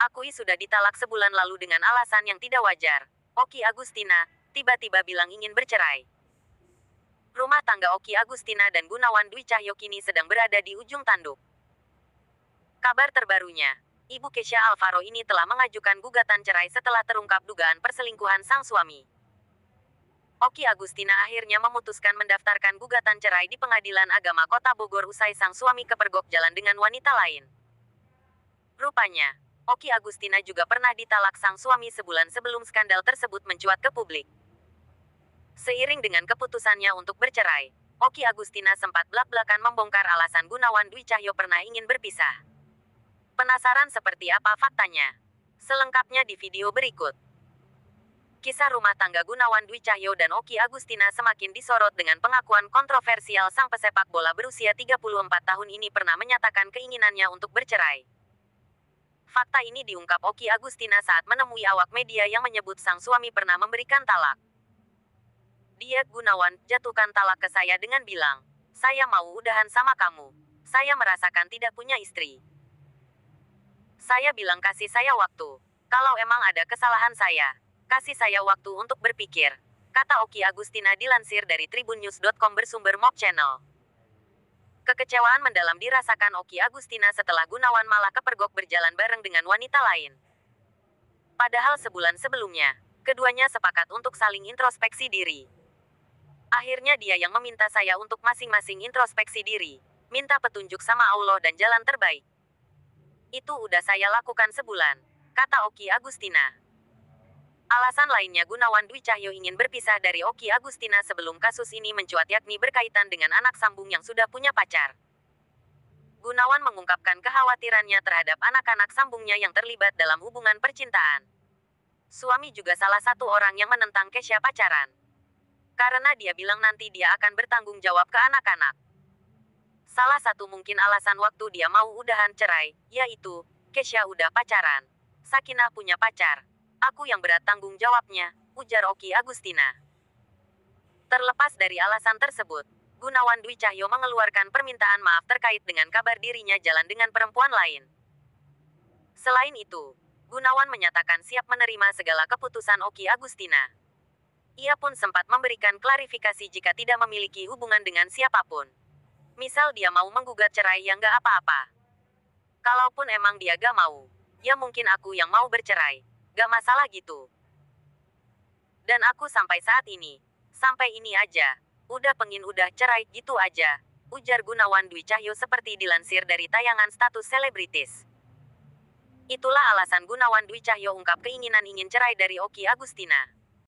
Akui sudah ditalak sebulan lalu dengan alasan yang tidak wajar. Oki Agustina tiba-tiba bilang ingin bercerai. Rumah tangga Oki Agustina dan Gunawan Dwi Cahyo kini sedang berada di ujung tanduk. Kabar terbarunya, Ibu Kesha Alvaro ini telah mengajukan gugatan cerai setelah terungkap dugaan perselingkuhan sang suami. Oki Agustina akhirnya memutuskan mendaftarkan gugatan cerai di Pengadilan Agama Kota Bogor usai sang suami kepergok jalan dengan wanita lain. Rupanya, Oki Agustina juga pernah ditalak sang suami sebulan sebelum skandal tersebut mencuat ke publik. Seiring dengan keputusannya untuk bercerai, Oki Agustina sempat blak-blakan membongkar alasan Gunawan Dwi Cahyo pernah ingin berpisah. Penasaran seperti apa faktanya? Selengkapnya di video berikut. Kisah rumah tangga Gunawan Dwi Cahyo dan Oki Agustina semakin disorot dengan pengakuan kontroversial sang pesepak bola berusia 34 tahun ini pernah menyatakan keinginannya untuk bercerai. Fakta ini diungkap Oki Agustina saat menemui awak media yang menyebut sang suami pernah memberikan talak. Dia, Gunawan, jatuhkan talak ke saya dengan bilang, "Saya mau udahan sama kamu. Saya merasakan tidak punya istri. Saya bilang kasih saya waktu. Kalau emang ada kesalahan saya, kasih saya waktu untuk berpikir," kata Oki Agustina dilansir dari tribunnews.com bersumber Mob Channel. Kekecewaan mendalam dirasakan Oki Agustina setelah Gunawan malah kepergok berjalan bareng dengan wanita lain. Padahal sebulan sebelumnya, keduanya sepakat untuk saling introspeksi diri. Akhirnya dia yang meminta saya untuk masing-masing introspeksi diri, minta petunjuk sama Allah dan jalan terbaik. Itu udah saya lakukan sebulan, kata Oki Agustina. Alasan lainnya Gunawan Dwi Cahyo ingin berpisah dari Oki Agustina sebelum kasus ini mencuat yakni berkaitan dengan anak sambung yang sudah punya pacar. Gunawan mengungkapkan kekhawatirannya terhadap anak-anak sambungnya yang terlibat dalam hubungan percintaan. Suami juga salah satu orang yang menentang Kesha pacaran. Karena dia bilang nanti dia akan bertanggung jawab ke anak-anak. Salah satu mungkin alasan waktu dia mau udahan cerai, yaitu, Kesha udah pacaran. Sakinah punya pacar. Aku yang berat tanggung jawabnya, ujar Oki Agustina. Terlepas dari alasan tersebut, Gunawan Dwi Cahyo mengeluarkan permintaan maaf terkait dengan kabar dirinya jalan dengan perempuan lain. Selain itu, Gunawan menyatakan siap menerima segala keputusan Oki Agustina. Ia pun sempat memberikan klarifikasi jika tidak memiliki hubungan dengan siapapun. Misal dia mau menggugat cerai yang gak apa-apa. Kalaupun emang dia gak mau, ya mungkin aku yang mau bercerai. Gak masalah gitu. Dan aku sampai saat ini, sampai ini aja. Udah pengin udah cerai gitu aja, ujar Gunawan Dwi Cahyo seperti dilansir dari tayangan status selebritis. Itulah alasan Gunawan Dwi Cahyo ungkap keinginan ingin cerai dari Oki Agustina.